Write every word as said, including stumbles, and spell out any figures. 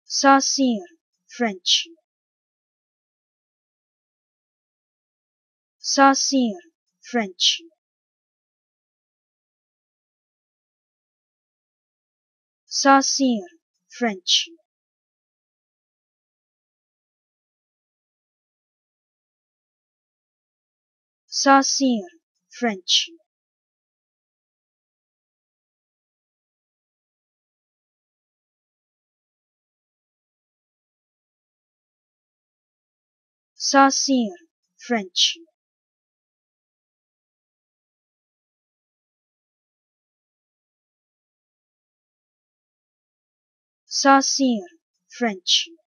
Saucier, French. Saucier, French. Saucier, French. Saucier, French. Saucier, French. Saucier, French.